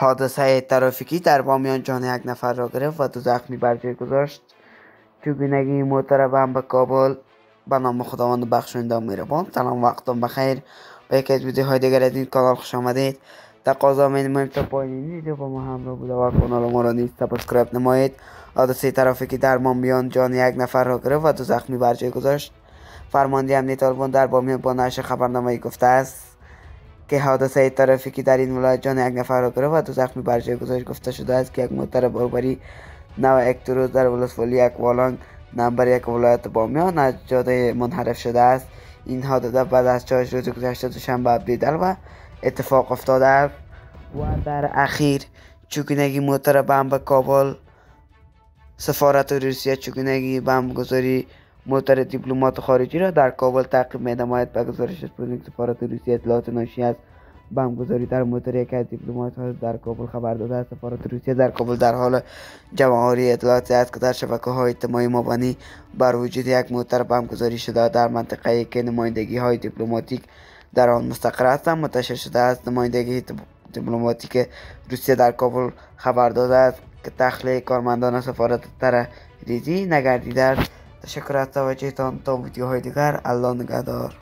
حادثه ترافیکی در بامیان جان یک نفر را گرفت و 2 زخمی بر جای گذاشت. چگونگی محترم به کابل. به نام خداوند بخشنده و مهربان. سلام، وقتتان بخیر. به یکی از ویدیوهای دیگر از این کانال خوش آمدید. تقاضا می‌نماییم تا پایان این ویدیو با ما همراه بوده و کانال ما را نیز سابسکرایب نمایید. حادثه ترافیکی در بامیان جان یک نفر را گرفت و 2 زخمی بر جای گذاشت. فرمانده امنیت طالبان در بامیان با نشر خبرنامه‌ای گفته است که حادثه ترافیکی در این ولایت جان یک نفر را گرفت و 2 زخمی بر جای گذاشت. گفته شده است که یک موتر باربری نو اکتروز در ولسوالی اکوالنگ نمبر 1 ولایت بامیان از جاده منحرف شده است. این حادثه بعد از 4 روز گذشته دوشنبه عبدالله اتفاق افتاده است و در اخیر چگونگی موتر بمب به کابل. سفارت روسیه چگونگی بمب گذاری موتر دیپلمات خارجی را در کابل تعقیب می‌نماید. به گزارش اسپوتنیک سفارت روسیه اطلاعات ناشی از بمب گذاری در موتر یکی از دیپلمات‌ها در کابل خبر داده است. سفارت روسیه در کابل در حال جمع‌آوری اطلاعاتی است که در شبکه‌های اجتماعی مبنی بر وجود یک موتر بمب گذاری شده در منطقه‌ای که نمایندگی‌های دیپلماتیک در آن مستقر هستند منتشر شده است. نمایندگی دیپلماتیک روسیه در کابل خبر داده است که تخلیه کارمندان سفارت تره‌ریزی نگردیده است. تشکر از توجهتان. تا ویدیوهای دیگر، الله نگهدار.